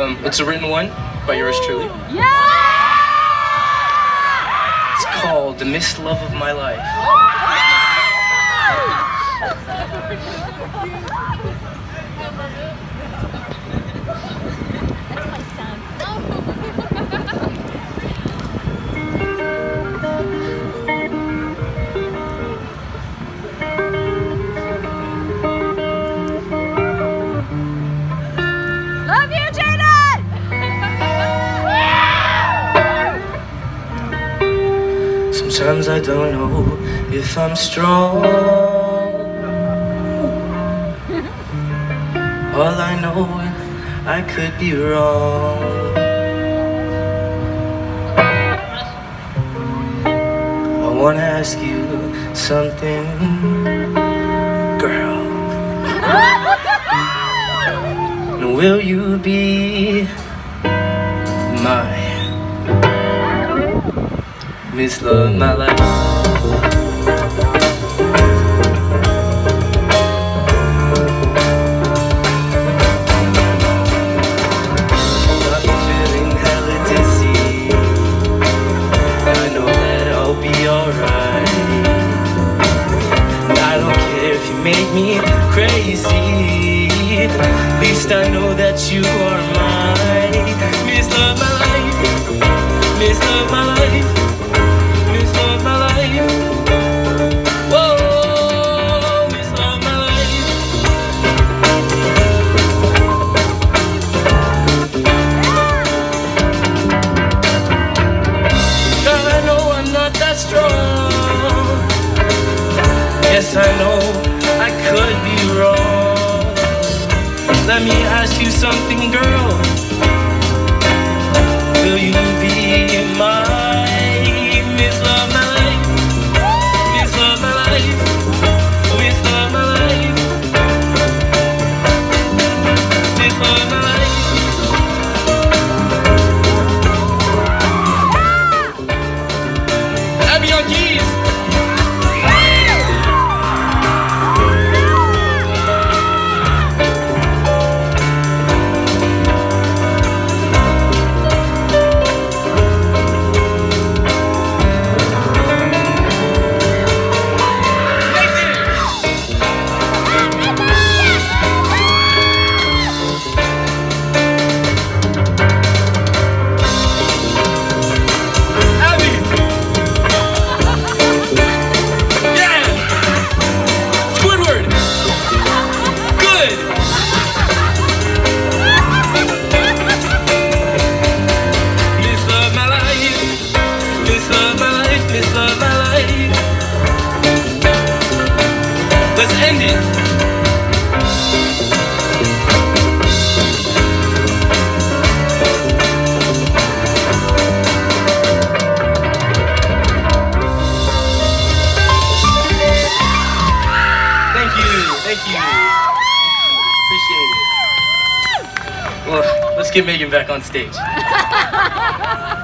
It's a written one by yours truly. Yeah! It's called The Missed Love of My Life. Love you, Jaden! Sometimes I don't know if I'm strong. All I know, I could be wrong. I wanna ask you something, girl. And will you be my Miss Love of my life? Make me crazy. At least I know that you are mine. Miss Love my life. Miss Love my life. Miss Love my life. Whoa, Miss Love my life. Girl, I know I'm not that strong. Yes, I know I could be wrong. Let me ask you something, girl. Will you be my Miss Love my life? Miss Love my life. Miss Love my life. Miss Love my life. Abby on keys. Let's end it. Thank you. Appreciate it. Well, let's get Megan back on stage.